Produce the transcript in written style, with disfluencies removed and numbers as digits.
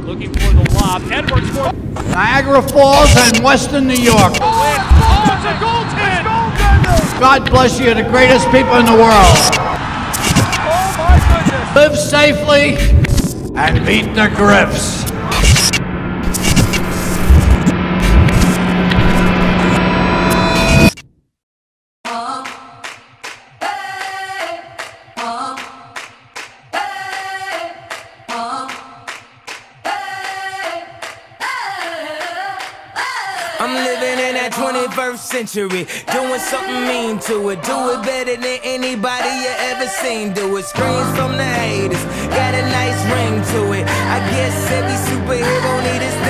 Looking for the lob. Edwards for Niagara Falls and Western New York. oh, it's a goaltend! God bless you, the greatest people in the world. Oh my goodness! Live safely and beat the Griffs. I'm living in that 21st century, doing something mean to it. Do it better than anybody you ever seen do it. Screams from the haters, got a nice ring to it. I guess every superhero need his